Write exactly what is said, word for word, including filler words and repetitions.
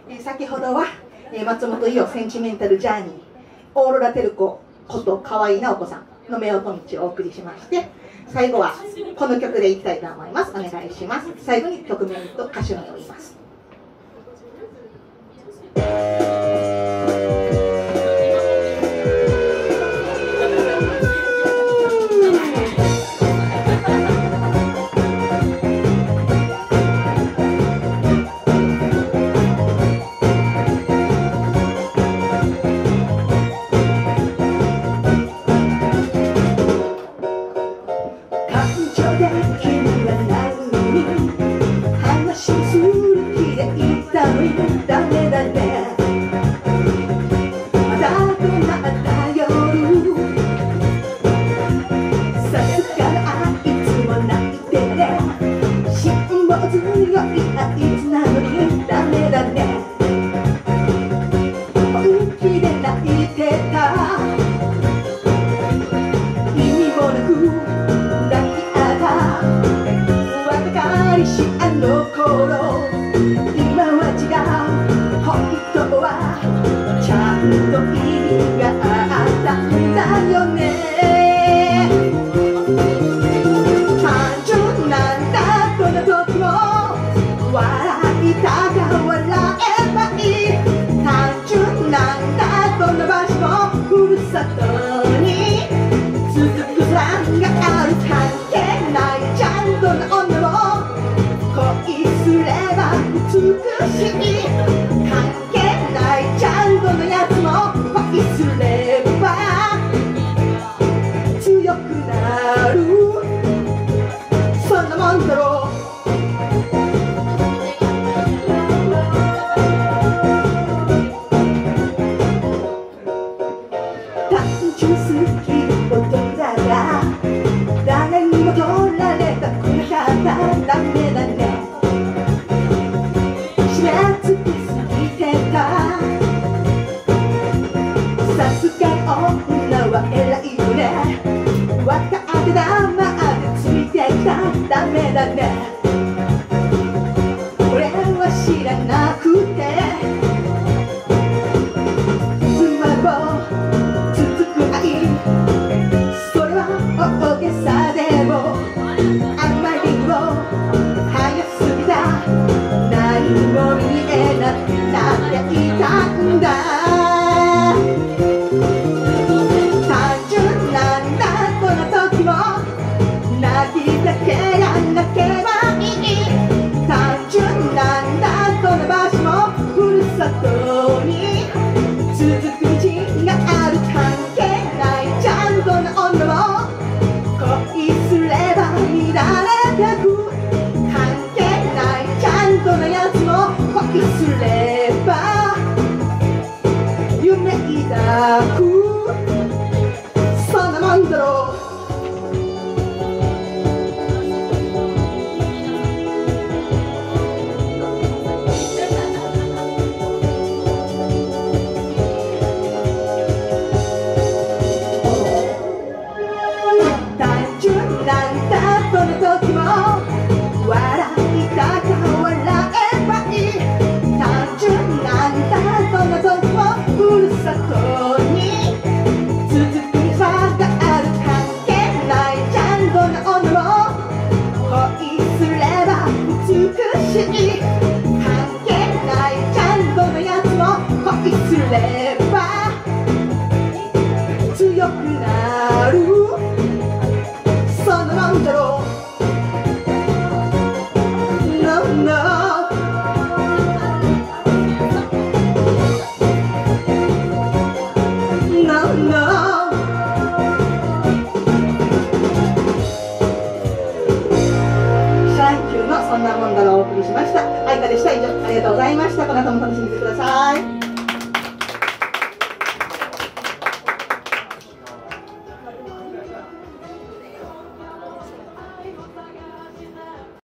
先ほどは松本伊代センチメンタルジャーニー、オーロラテルコこと河合直子さんの夫婦道をお送りしまして、最後はこの曲でいきたいと思います。お願いします。最後に曲名と歌手名を言います。 ダメだね、まだとなった夜、さすがあいつも泣いてね、辛抱強いあいつなのにダメだね、本気で泣いてた、意味もなく抱き合った若かりしあの頃、今は違う、本当はちゃんと意味があったんだよね。単純なんだどんな時も笑いたが笑えばいい、単純なんだどんな場所もふるさとに続く空がある、関係ないじゃんどんな女も恋すれば美しい、関係ないじゃんどのやつも恋すれば強くなる、そんなもんだろう。単純好き男だが誰にも取られたくなかった、ダメだね、締め付けすぎてた、さすが女は偉いよね、分かってたまでついてきた、ダメだね、俺は知らなくてつまぼ続く愛、それは大げさでもあまりにも早すぎた、何も見えなくなっていたんだ、単純なんだどんな時も泣きだけやんなければいい、単純なんだどんな場所もふるさとに続く道がある、関係ないじゃんどんな女も恋すれば乱れてく、関係ないじゃんどんなやつも恋すれば夢抱く、そんなもんだろう。単純なんだどんな時も笑いたが笑えばいい、単純なんだどんな時もふるさとに続く差がある、関係ないじゃんどんな女も恋すれば美しい、関係ないじゃんどんなやつも恋すれば強くなる、そんなもんだろう。No, no. そんなもんだろうお送りしました。あいかでした。以上ありがとうございました。この後も楽しんでください。